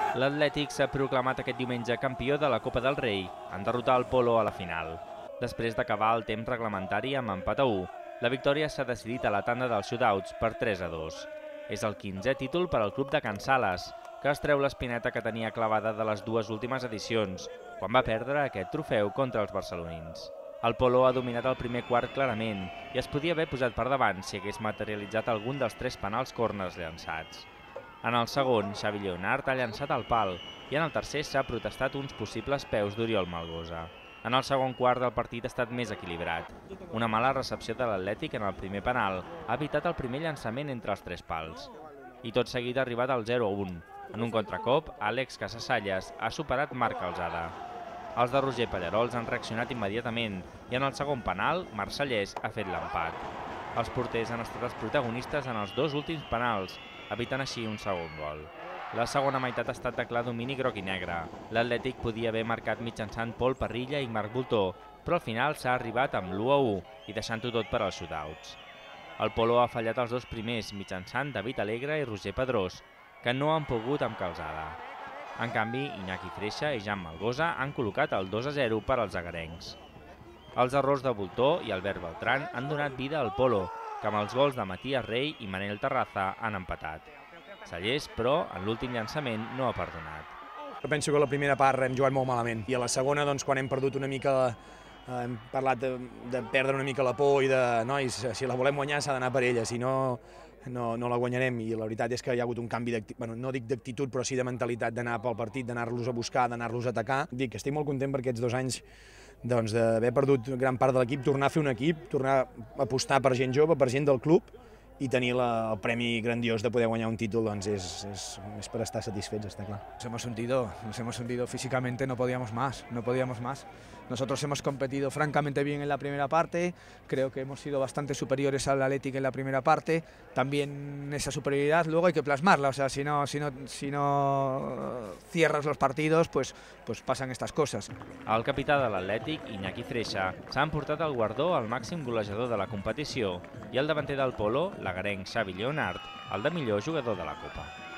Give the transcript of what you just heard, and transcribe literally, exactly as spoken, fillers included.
L'Atlètic s'ha proclamat aquest diumenge campió de la Copa del Rei en derrotar el Polo a la final. Després d'acabar el temps reglamentari amb empat a u, la victòria s'ha decidit a la tanda dels shootouts per tres a dos. És el quinzè títol per al club de Can Sales, que es treu l'espineta que tenia clavada de les dues últimes edicions, quan va perdre aquest trofeu contra els barcelonins. El Polo ha dominat el primer quart clarament i es podia haver posat per davant si hagués materialitzat algun dels tres penals córners llançats. En el segon, Xavi Lleonart ha llançat al pal i en el tercer s'ha protestat uns possibles peus d'Oriol Malgosa. En el segon quart del partit ha estat més equilibrat. Una mala recepció de l'Atlètic en el primer penal ha evitat el primer llançament entre els tres pals. I tot seguit ha arribat al zero a un. En un contracop, Àlex Casasallas ha superat Marc Alzada. Els de Roger Pallarols han reaccionat immediatament i en el segon penal, Marsellès ha fet l'empat. Els porters han estat els protagonistes en els dos últims penals, evitant així un segon gol. La segona meitat ha estat de clar domini groc i negre. L'Atlètic podia haver marcat mitjançant Pol Parrilla i Marc Voltor, però al final s'ha arribat amb l'u a u i deixant-ho tot per als shootouts. El Polo ha fallat els dos primers mitjançant David Alegre i Roger Pedrós, que no han pogut amb calçada. En canvi, Iñaki Freixa i Jan Malgosa han col·locat el dos a zero per als agarencs. Els errors de Voltor i Albert Beltran han donat vida al Polo, que amb els gols de Matías Rey i Manel Terraza han empatat. Sallés, però, en l'últim llançament no ha perdonat. Penso que a la primera part hem jugat molt malament i a la segona, doncs, quan hem perdut una mica, eh, hem parlat de, de perdre una mica la por i de, nois, si la volem guanyar s'ha d'anar per ella, si no, no, no la guanyarem. I la veritat és que hi ha hagut un canvi d'actitud, bueno, no dic d'actitud, però sí de mentalitat d'anar pel partit, d'anar-los a buscar, d'anar-los a atacar. Dic que estic molt content per aquests dos anys doncs, d'haver perdut gran part de l'equip, tornar a fer un equip, tornar a apostar per gent jove, per gent del club i tenir la, el premi grandiós de poder guanyar un títol, doncs és, és, és per estar satisfets, està clar. Nos hemos hundido, nos hemos hundido físicamente, no podíamos más, no podíamos más. Nosotros hemos competido francamente bien en la primera parte, creo que hemos sido bastante superiores al Athletic en la primera parte, también esa superioridad luego hay que plasmarla, o sea, si no, si no, si no cierras los partidos, pues, pues pasan estas cosas. El capità de l'Atlètic, Iñaki Freixa, s'ha emportat el guardó al màxim golejador de la competició i el davanter del Polo, l'agarenc Xavi Lleonart, el de millor jugador de la Copa.